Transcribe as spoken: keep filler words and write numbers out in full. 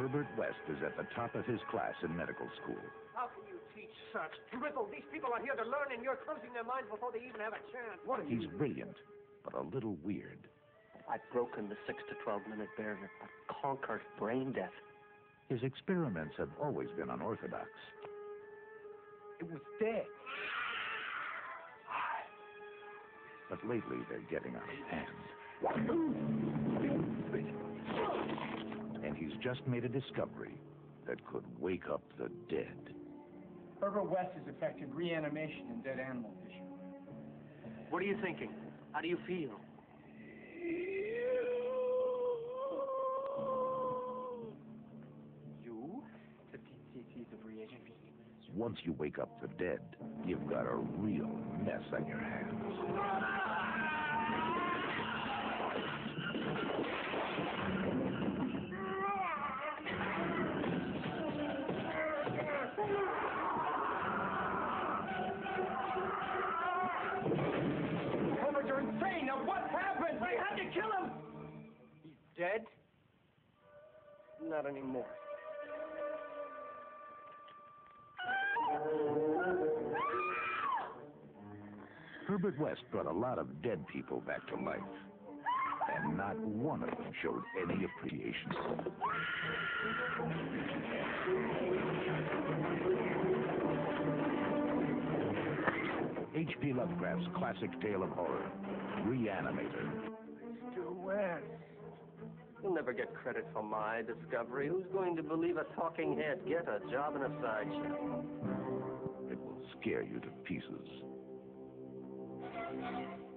Herbert West is at the top of his class in medical school. How can you teach such drivel? These people are here to learn, and you're closing their minds before they even have a chance. What are He's you? brilliant, but a little weird. I've broken the six to twelve minute barrier. I've conquered brain death. His experiments have always been unorthodox. It was dead. But lately, they're getting out of hand. And he's just made a discovery that could wake up the dead. Herbert West has effected reanimation in dead animal tissue. What are you thinking? How do you feel? You? The P C Cs of reagent. Once you wake up the dead, you've got a real mess on your hands. Herbert, you're insane! Now what happened? We had to kill him! He's dead? Not anymore. Herbert West brought a lot of dead people back to life, and not one of them showed any appreciation. H P Lovecraft's classic tale of horror, Reanimator. Mister West. You'll never get credit for my discovery. Who's going to believe a talking head get a job in a sideshow? It will scare you to pieces.